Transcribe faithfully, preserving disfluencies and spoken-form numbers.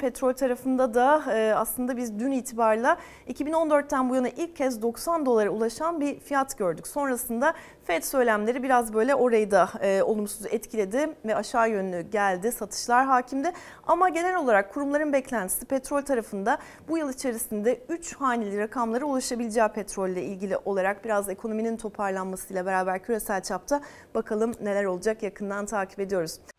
Petrol tarafında da e, aslında biz dün itibarıyla iki bin on dörtten bu yana ilk kez doksan dolara ulaşan bir fiyat gördük. Sonrasında Fed söylemleri biraz böyle orayı da e, olumsuz etkiledi ve aşağı yönlü geldi. Satışlar hakimdi. Ama genel olarak kurumların beklentisi petrol tarafında bu yıl içerisinde üç haneli rakamlara ulaşabileceği petrolle ilgili olarak biraz ekonominin toparlanmasıyla beraber küresel çapta bakalım neler olacak, yakından takip ediyoruz.